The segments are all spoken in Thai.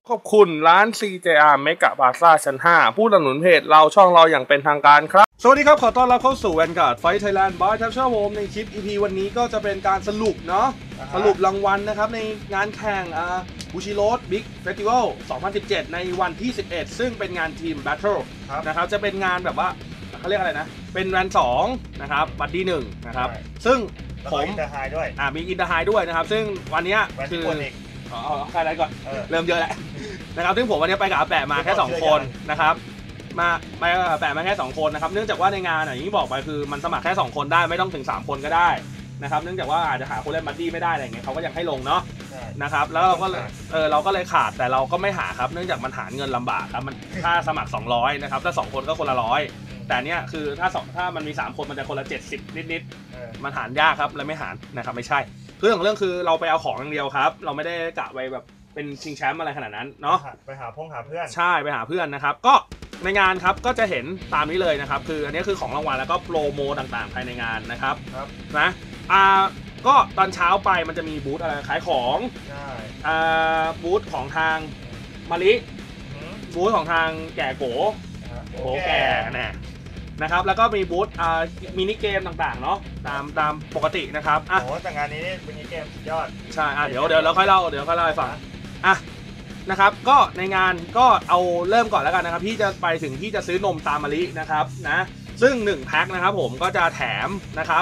ขอบคุณร้าน CJR เมกะพลาซ่าชั้น 5 ผู้สนับสนุนเพจเราช่องเราอย่างเป็นทางการครับสวัสดีครับขอต้อนรับเข้าสู่ Vanguard Fight Thailand by Tapshare Home ในคลิป EP วันนี้ก็จะเป็นการสรุปเนาะสรุปรางวัลนะครับในงานแข่งบูชิโรดบิ๊กเฟสติวัล 2017 ในวันที่ 11 ซึ่งเป็นงานทีม Battle นะครับจะเป็นงานแบบว่าเขาเรียกอะไรนะเป็นวัน2นะครับบัดดี้1นะครับซึ่งผมอินเตอร์ไฮด้วยมีอินเตอร์ไฮด้วยนะครับซึ่งวันนี้คือเอาใครอะไรก่อนเริ่มเยอะแล้วนะครับซึ่งผมวันนี้ไปกับอาแปะมาแค่2คนนะครับไปกับอาแปะมาแค่2คนนะครับเนื่องจากว่าในงานอย่างที่บอกไปคือมันสมัครแค่2คนได้ไม่ต้องถึง3คนก็ได้นะครับเนื่องจากว่าอาจจะหาคนเล่นบัดดี้ไม่ได้อะไรอย่างเงี้ยเขาก็ยังให้ลงเนาะนะครับแล้วเราก็เลยขาดแต่เราก็ไม่หาครับเนื่องจากมันหาเงินลำบากครับมันค่าสมัคร200นะครับถ้า2คนก็คนละ100แต่เนี้ยคือถ้ามันมี3คนมันจะคนละ70นิดมันหารยากครับเลยไม่หารนะครับไม่ใช่เรื่องคือเราไปเอาของอย่างเดียวครับเราไม่ได้กะไว้แบบเป็นชิงแชมป์อะไรขนาดนั้นเนาะไปหาเพื่อนใช่ไปหาเพื่อนนะครับก็ในงานครับก็จะเห็นตามนี้เลยนะครับคืออันนี้คือของรางวัลแล้วก็โปรโมต่างๆภายในงานนะครับนะก็ตอนเช้าไปมันจะมีบูธอะไรขายของบูธของทางมาริบูธของทางแก่โกแก่นะครับแล้วก็มีบูธมินิเกมต่างๆเนาะตามปกตินะครับโอ้แต่งานนี้มินิเกมสุดยอดใช่เดี๋ยวเราค่อยเล่าให้ฟังนะครับก็ในงานก็เอาเริ่มก่อนแล้วกันนะครับพี่จะไปถึงที่จะซื้อนมตามมะลินะครับนะซึ่ง1แพ็คนะครับผมก็จะแถมนะครับ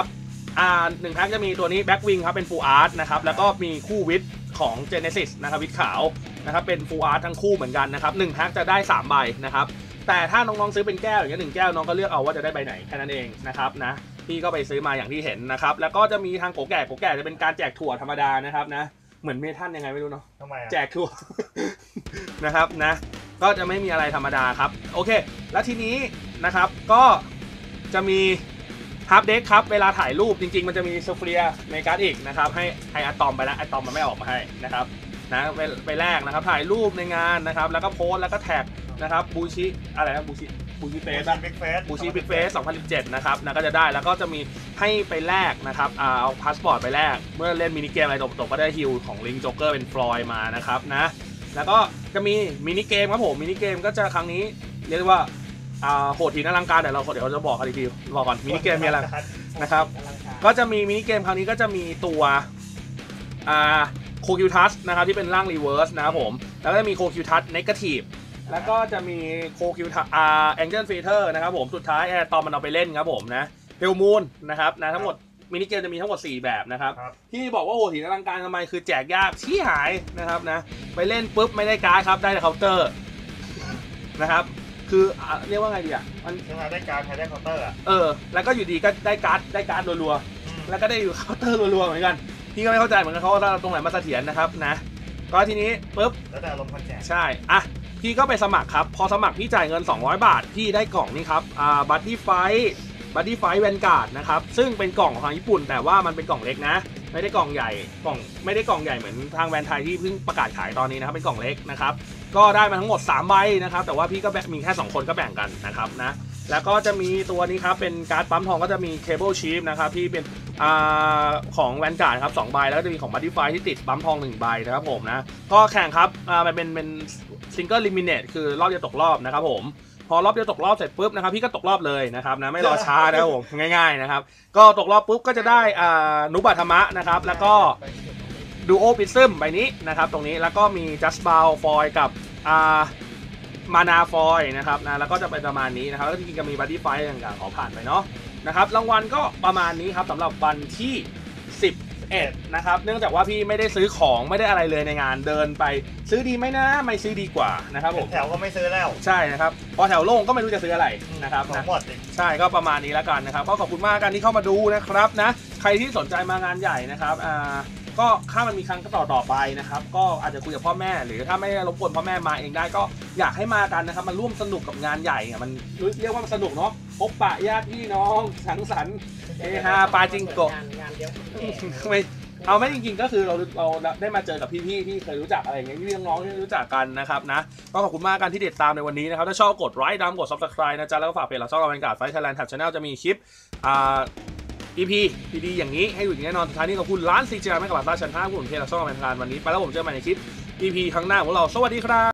1แพ็คจะมีตัวนี้แบ็กวิงครับเป็นฟูลอาร์ตนะครับแล้วก็มีคู่วิทของ Genesis นะครับวิทขาวนะครับเป็นฟูลอาร์ตทั้งคู่เหมือนกันนะครับ1แพ็คจะได้3ใบนะครับแต่ถ้าน้องๆซื้อเป็นแก้วอย่างเงี้ย1แก้วน้องก็เลือกเอาว่าจะได้ใบไหนแค่นั้นเองนะครับนะพี่ก็ไปซื้อมาอย่างที่เห็นนะครับแล้วก็จะมีทางโกแก่จะเป็นการแจกถั่วธรรมดานะครับนะเหมือนเมทัลยังไงไม่รู้เนาะแจกถั่ว นะครับนะก็จะไม่มีอะไรธรรมดาครับโอเคแล้วทีนี้นะครับก็จะมีฮับเด็กครับเวลาถ่ายรูปจริงๆมันจะมีโซเฟียเมกาอีกนะครับให้อะตอมไปแล้วอะตอมมันไม่ออกมาให้นะครับนะไปแรกนะครับถ่ายรูปในงานนะครับแล้วก็โพสแล้วก็แท็กนะครับบูชิอะไรนะบูชิเฟสบูชิบิ๊กเฟส 2017 นะครับนะก็จะได้แล้วก็จะมีให้ไปแลกนะครับเอาพาสปอร์ตไปแลกเมื่อเล่นมินิเกมอะไรจบก็ได้ฮิลของลิงโจ๊กเกอร์เป็นฟลอยมานะครับนะแล้วก็จะมีมินิเกมครับผมมินิเกมก็จะครั้งนี้เรียกว่าโหดหินอลังการเดี๋ยวเราจะบอกกันอีกทีบอกก่อนมินิเกมมีอะไรนะครับก็จะมีมินิเกมครั้งนี้ก็จะมีตัวโคคิวทัสนะครับที่เป็นร่างรีเวิร์สนะครับผมแล้วก็จะมีโคคิวทัสเนกาทีฟแล้วก็จะมีโคคิวทัสแองเจิลฟีเตอร์นะครับผมสุดท้ายตอนมันเอาไปเล่นครับผมนะเฮลมูนนะครับนะทั้งหมดมินิเกมจะมีทั้งหมด4แบบนะครับที่บอกว่าโหดหินอลังการทำไมคือแจกยากชี้หายนะครับนะไปเล่นปุ๊บไม่ได้การ์ดครับได้แต่เคาน์เตอร์นะครับคือเรียกว่าไงดีมันได้การ์ดใช้ได้เคาน์เตอร์แล้วก็อยู่ดีก็ได้การ์ดรัวๆแล้วก็ได้อยู่เคาน์เตอร์รัวๆเหมือนกันพี่ก็ไม่เข้าใจเหมือนกันเขาว่าตรงไหนมาเสถียรนะครับนะก็ทีนี้ปุ๊บแล้วแต่ลมพันแจกใช่พี่ก็ไปสมัครครับพอสมัครพี่จ่ายเงิน200 บาทพี่ได้กล่องนี้ครับบัดดี้ไฟแวนการ์ดนะครับซึ่งเป็นกล่องของทางญี่ปุ่นแต่ว่ามันเป็นกล่องเล็กนะไม่ได้กล่องใหญ่ไม่ได้กล่องใหญ่เหมือนทางแวนไทยที่เพิ่งประกาศขายตอนนี้นะครับเป็นกล่องเล็กนะครับก็ได้มาทั้งหมด3ใบนะครับแต่ว่าพี่ก็มีแค่2คนก็แบ่งกันนะครับนะแล้วก็จะมีตัวนี้ครับเป็นการ์ดปั๊มทองก็จะมีเคเบิลชีฟนะครับที่เป็นของแวนการ์ดครับ2ใบแล้วก็จะมีของบัดดี้ไฟที่ติดปั๊มทอง1ใบนะครับผมนะก็แข่งครับมันเป็นซิงเกิลลิมิเนตคือรอบเดียวตกรอบนะครับผมพอรอบเดียวตกรอบเสร็จปุ๊บนะครับพี่ก็ตกรอบเลยนะครับนะไม่รอช้านะครับผมง่ายๆนะครับก็ตกรอบปุ๊บก็จะได้นุบัตธรรมะนะครับแล้วก็ดูโอปิซึมใบนี้นะครับตรงนี้แล้วก็มีจัสบาลฟอยกับมานาฟอยนะครับนะแล้วก็จะเป็นประมาณนี้นะครับแล้วจริงๆก็มีบัดดี้ไฟต่างๆขอผ่านไปเนาะนะครับรางวัลก็ประมาณนี้ครับสำหรับวันที่11นะครับเนื่องจากว่าพี่ไม่ได้ซื้อของไม่ได้อะไรเลยในงานเดินไปซื้อดีไหมนะไม่ซื้อดีกว่านะครับผมแถวก็ไม่ซื้อแล้วใช่นะครับพอแถวโล่งก็ไม่รู้จะซื้ออะไรนะครับนะใช่ก็ประมาณนี้แล้วกันนะครับก็ขอบคุณมากกันที่เข้ามาดูนะครับนะใครที่สนใจมางานใหญ่นะครับก็ถ้ามันมีครั้งต่อไปนะครับก็อาจจะคุยกับพ่อแม่หรือถ้าไม่รบกวนพ่อแม่มาเองได้ก็อยากให้มากันนะครับมาร่วมสนุกกับงานใหญ่มันเรียกว่ามันสนุกเนาะพบปะญาติพี่น้องสังสรรค์เฮฮาปาจิงโกะไม่จริงๆก็คือเราได้มาเจอกับพี่ๆที่เคยรู้จักอะไรอย่างเงี้ยพี่น้องๆที่รู้จักกันนะครับนะก็ขอบคุณมากกันที่ติดตามในวันนี้นะครับถ้าชอบกดไลค์กด Subscribe นะจ๊ะแล้วก็ฝากเพจเราช่องเราเป็นการ์ดไฟท์ไทยแลนด์แท็บ Channel จะมีคลิปEP ดีๆอย่างนี้ให้อยู่อย่างแน่นอนสุดท้ายนี้ขอบคุณร้าน CJR ไม่กับร้านชั้น 5 คุณเพจเราช่องเราเป็นการวันนี้ไปแล้วผมเจอกันใหม่ในคลิป EP ครั้งหน้าของเราสวัสดีครับ